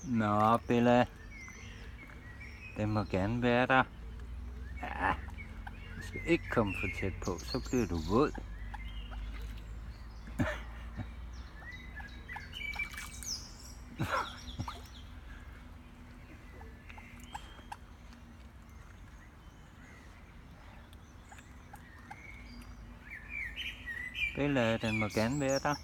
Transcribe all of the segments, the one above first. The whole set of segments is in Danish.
Nå, Bella. Den må gerne være der. Ja, du skal ikke komme for tæt på, så bliver du våd. Bella, den må gerne være der.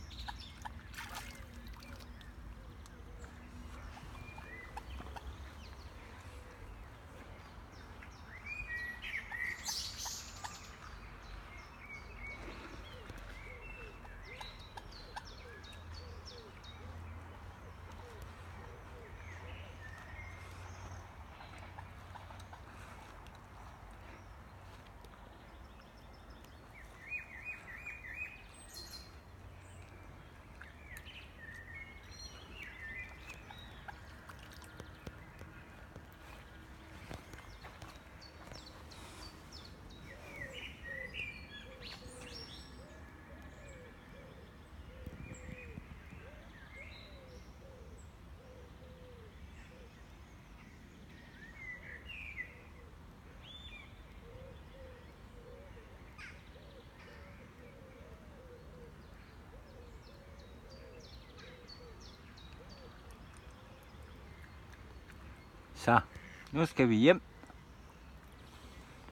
Så, nu skal vi hjem.